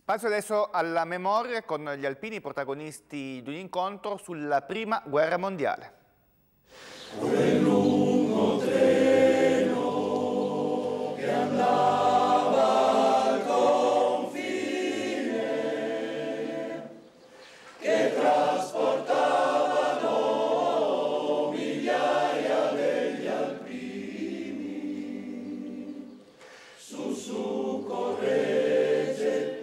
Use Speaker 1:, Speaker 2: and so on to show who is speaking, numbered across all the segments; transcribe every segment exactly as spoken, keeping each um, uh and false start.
Speaker 1: Spazio adesso alla memoria con gli alpini protagonisti di un incontro sulla Prima Guerra Mondiale.
Speaker 2: Quel lungo treno che andava al confine, che trasportavano migliaia degli alpini su su Corregge.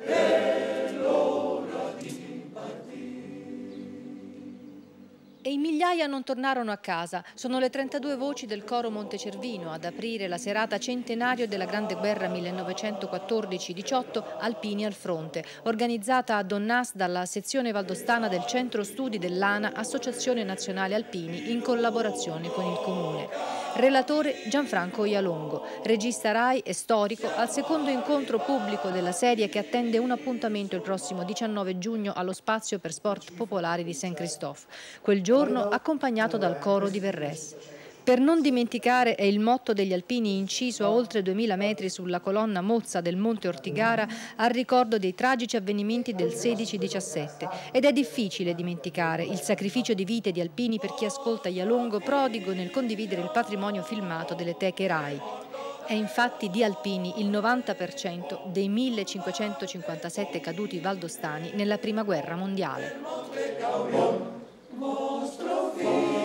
Speaker 3: E in migliaia non tornarono a casa. Sono le trentadue voci del coro Montecervino ad aprire la serata centenario della Grande Guerra millenovecentoquattordici diciotto Alpini al fronte, organizzata a Donnas dalla sezione valdostana del Centro Studi dell'A N A, Associazione Nazionale Alpini, in collaborazione con il Comune. Relatore Gianfranco Ialongo, regista Rai e storico, al secondo incontro pubblico della serie che attende un appuntamento il prossimo diciannove giugno allo Spazio per Sport Popolari di Saint-Christophe. Quel giorno accompagnato dal coro di Verres. Per non dimenticare è il motto degli alpini inciso a oltre duemila metri sulla colonna mozza del Monte Ortigara al ricordo dei tragici avvenimenti del sedici diciassette. Ed è difficile dimenticare il sacrificio di vite di alpini per chi ascolta Ialongo, prodigo nel condividere il patrimonio filmato delle teche Rai. È infatti di alpini il novanta per cento dei millecinquecentocinquantasette caduti valdostani nella Prima Guerra Mondiale.